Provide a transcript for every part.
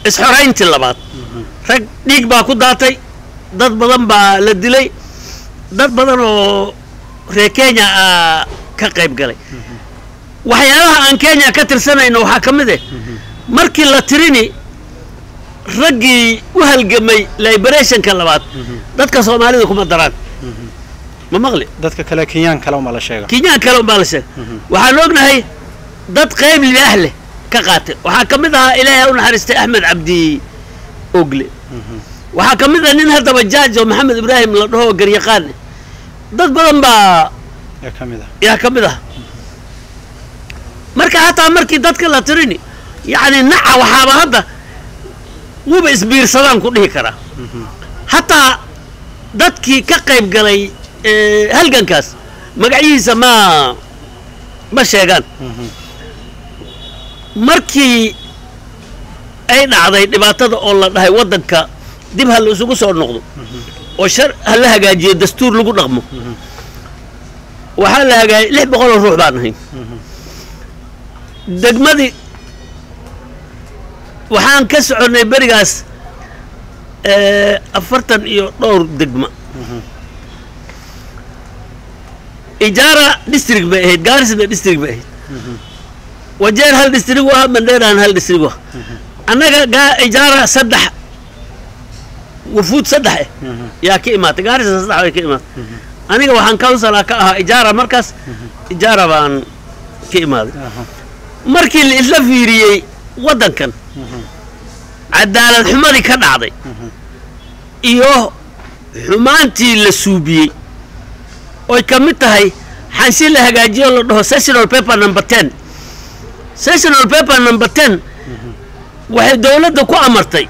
isxorayntii labaad rag dhiig baa ku daatay dad badan baa la dilay dad badan oo reer Kenya ka qayb galay waxyaalaha aan Kenya ka tirsanayno waxa kamid ah markii la tirini raggii u halgamay liberationka labaad dadka Soomaalida kuma daraan ma maqli dadka kale Kenyan kale uma la sheego waxaan ognahay dad qayb leh ka qaatay waxa kamid ah Ilaahay u naxariistay Ahmed Abdi Ogle waxa kamid ah nin hadaba judge Maxamed Ibrahim la dhaho garyaqaan dad badan baa ya kamid ah marka hataa markii dadka la tirini yani naca waxaaba hadda wuba isbiirsadaan ku dhihi kara hataa dadkii ka qayb galay halgankaas magaciisa ma sheegaan markii ay dhacday dhibaatada oo la dhahay wadanka dib hal isugu soo noqdo oo shar hal hagaajiyo dastuur lagu dhaqmo waxa la hagaay 600 ruux baan ahayn degmadii waxaan ka soconay barigaas 40 iyo dhowr degma ijaara district bay ahayd Garissa district bay ahayd wajeer hal district waa Mandera hal district waa anaga ijaara saddex وفود صدحه يا كيمات قارس صدحه يا كيمات أنا وحن كونسل إجارة مركز إجارة بان كيمات مركي اللي فيري ودن كان عدالة حماري كان عضي إيوه حمانتي للسوبي ويكملتها هي حنشيل لها جاجي الله سيشنال بيبر نمبر 10 سيشنال بيبر نمبر 10 واحد دولة دكو أمرتي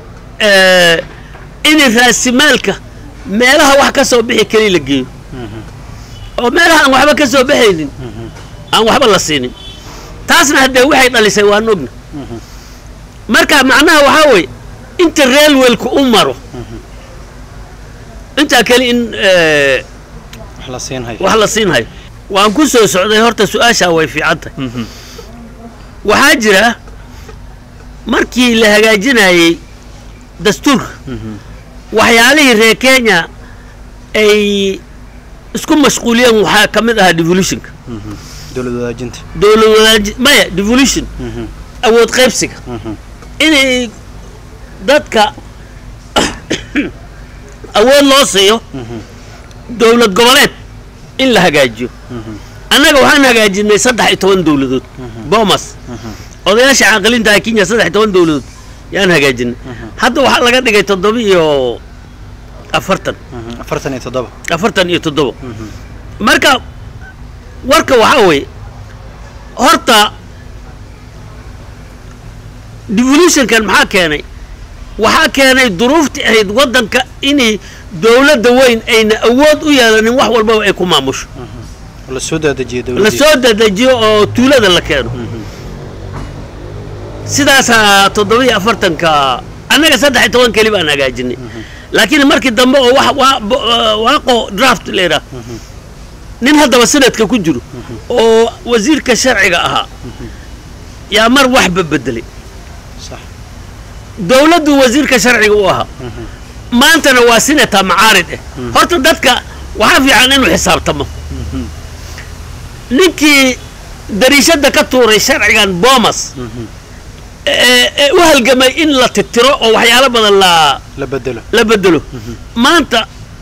إن الرأسمالك مالها واحد كسو بحي كلي لقيه ومالها أن واحد كسو بحي أن واحد الله سيني تاسنا هدى واحد اللي سيوان نبنا مركا معناها وحاوي انت الريل ويلكو أمره انت أكلي إن وحلصين هاي وأن كسو سعودي هورتا سؤاشا وي في عدها وحاجرة مركي لها جناي دستور waxyaalihii reer Kenya ay isku mashquuliyeen waxa kamid ah devolutionka dawladda maya devolution awood qaybsiga inay dadka awood loo siiyo dawlad goboleed in la hagaajiyo annaga waxaan hagaajinay 13 dawladood Bomas odayaasha aqalinta Kenya 13 dawladood yaan hagaajin hadda waxa laga dhigay 7 iyo 47 marka warka waxa way horta devolution kan maxaa keenay waxa keenay duruufti ahayd wadanka inay dawladda weyn ayna awood u yeelanin wax walba ay ku maamusho la soo dedejiyo oo tuulada la keeno sidaas 740 ka anaga 13 kali baan hagaajinay laakiin markii dambe oo waaqo draft leera nin hadaba sanadka ku jiro oo wasiirka sharciga ahaa yaa mar wax bedelay صح dawladdu wasiirka sharciga u ahaa maantana waa sinata macaarid horta dadka waxa fiican inuu xisaabtamo ninkii dariishada ka tuuray sharcigan Bomas وهالجماعة إن لا تترى أو حيالا بدل لا بدلو ما أنت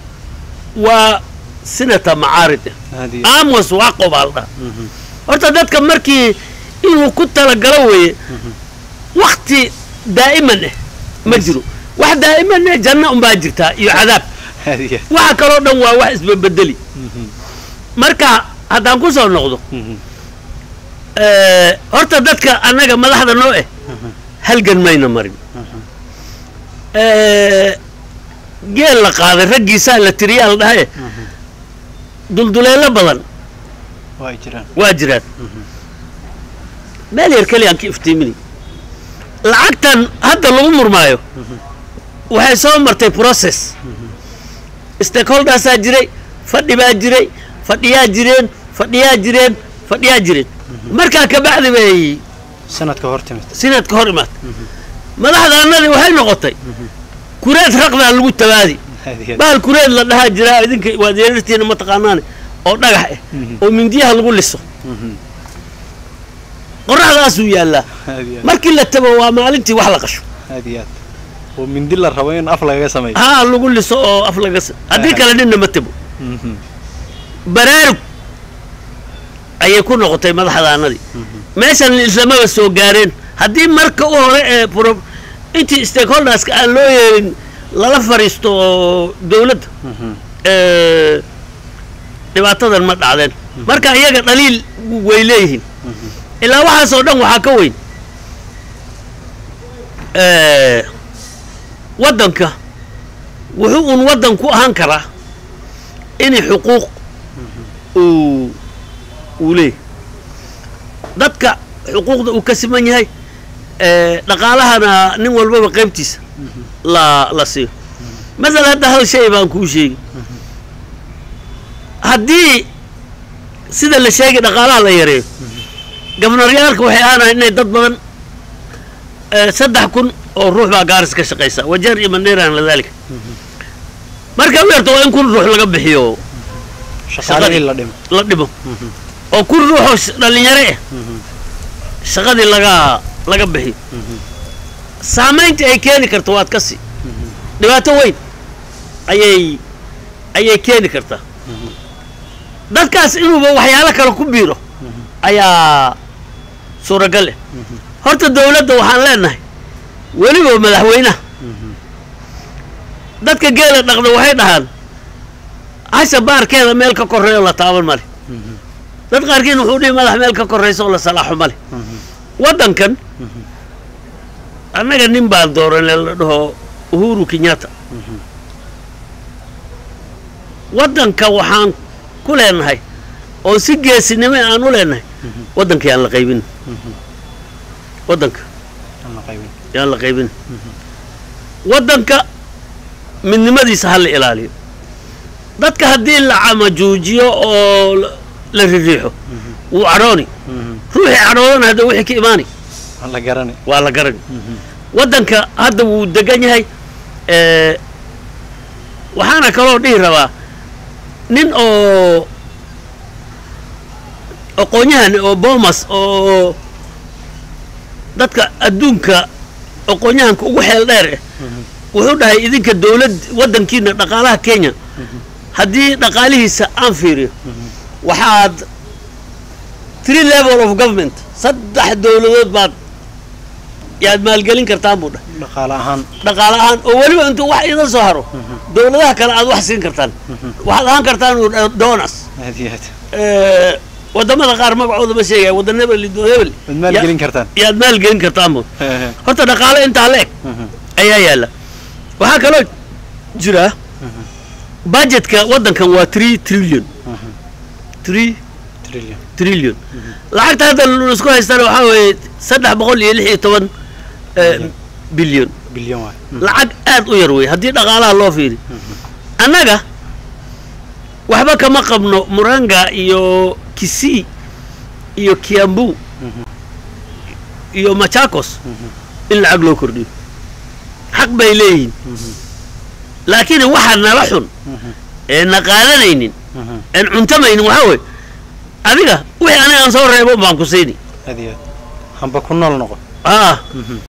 وسنة معارض أموس واقب على أرتدت كمركي إنه كنت لقروي وقت دائما مجرو واحد دائما جنة باجرتها يعذاب وعكرنا واحد بدلي مركا هذا نقص أو نقضه أرتدت أنا ما لحظة نوعه هلقن ماينا مريم جيل لقاضي رجي سهلة ريال ده دلدليلة بدن واجرات مالي يركلي عن كيف تيمني العقدان هذا الأمور مايو وهي سو مرتي بروسيس استيكهولدر ساجري فدي باجري فديا جيرين مركا كبعد بي سنة كهرمات madaxda annadii waxay noqotay kureed raqdaa lagu tabaadi bahal kureed la dhahaa jiraa idinka waad yeerartiina ma taqaanaane oo dhagax ah oo mindiyaha lagu liso qorraxdaasuu yaallaa markii la tago waa maalintii wax la qasho oo mindi la rabo in af lagaga sameeyo haa lagu liso oo af laga haddii kale ninna ma tabo baraarug ayay ku noqotay madaxdaanadii meeshan islamaba soo gaareen haddii marka u hore ee intii stakeholderska aan loo yeelin lala fariisto dawladda dhibaatadan ma dhacdeen marka iyaga dhaliil way leeyihiin ilaa waxaasoo dhan waxaa ka weyn waddanka wuxuu un waddan ku ahaan karaa inay xuquuq uu leeyahay dadka xuquuqda uu ka siman yahay dhaqaalahana nin walbaba qaybtiisa la siiyo masala hadda hal shay baan kuu sheegi haddii sida la sheegay dhaqaalaha la yareeyo gabnaryaalka waxay aanahay inay dad badan 3,000 oo ruux baa gaaris ka shaqaysa wajeer iyo mandheeraan ladaalika marka weerto waa in 1,000 ruux laga bixiyo shaqadii la dhimo oo 1,000 ruux dhalinyaro ah shaqadii laga bixiyo saamaynta ay keeni karto waad ka sii dhibaato weyn ayay keeni kartaa dadkaas inuuba waxyaalo kale ku biiro ayaa suuragal ah horta dawladda waxaan leenahay weliba madaxweynaha dadka geela dhaqda waxay dhahaan hasha baarkeeda meel ka korreeyo la taaban male dad qaarkiin wuxuu dhihi madax meel ka korrayso oo la salaaxo male waddankan annaga nin baan dooranay la dhaho Uhuru Kenyatta waddanka waxaan ku leenahay oo si geesinimo aan u leenahay waddanka yaan la qaybin waddanka yaan la qaybin waddanka midnimadiisa ha la ilaaliyo dadka haddii la camajuujiyo oo la riixo wuu cadhooni ruuxii cadhoodana hadda wixii ka imaani waa la garani waddanka hadda wuu degan yahay waxaana kaloo dhihi rabaa nin oo aqoonyahan oo Bomas oo dadka adduunka aqoonyahanka ugu xeel dheer wuxuu dhahay idinka dawlad waddankiina dhaqaalaha Kenya haddii dhaqaalihiisa aan fiiriyo waxaad 3 level of government 3 dawladood baad yaad maalgelin kartaan buu dhahay dhaqaale ahaan oo weliba intuu wax idan soo haro dawladaha kale aad wax siin kartaan waxaad ahaan kartaan donors wadamada qaar magacooda ma sheegay wadanada hebel yaad maalgelin kartaan buu horta dhaqaale intaa leeg ayaa yaala waxaa kaloo jira budgetka waddankan waa 3 trillion lacagta hadda la isku haystana waxaa weeye 316 bilyan lacag aad u yar wey haddii dhaqaalaha loo fiiri annaga waxba kama qabno Muranga iyo Kisii iyo Kiambu iyo Machakos in lacag loo kordhiyo xaq bay leeyihiin laakiin waxa nala xun ee naqaalanaynin en cuntamaynin waxa way adiga wixii aan soo reebo baan ku siini hamba ku nool noqo